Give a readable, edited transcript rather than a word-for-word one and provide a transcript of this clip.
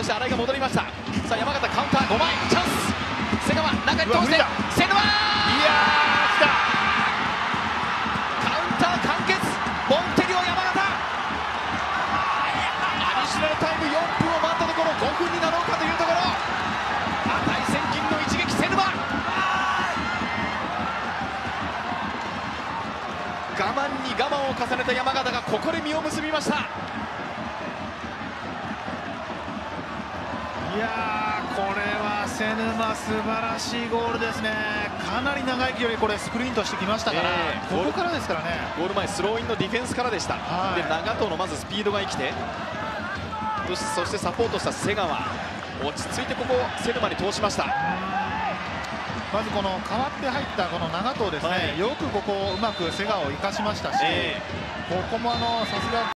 して新井が戻りました。さあ山形カウンター5枚チャンス。瀬川中に通して瀬沼、 いやー来た。 カウンター完結。モンテリオ山形、アディショナルタイム4分を待ったところ5分になろうかというところ、値千金の一撃瀬沼、我慢に我慢を重ねた山形がここで実を結びました。 いやーこれは瀬沼素晴らしいゴールですね。かなり長い距離これスプリントしてきましたから、ここからですからね。 ゴール前スローインのディフェンスからでした。で長藤のまずスピードが生きて、そしてサポートした瀬川、落ち着いてここ瀬沼に通しました。 まずこの代わって入ったこの長藤ですね、よくここをうまく瀬川を生かしましたし、ここもさすが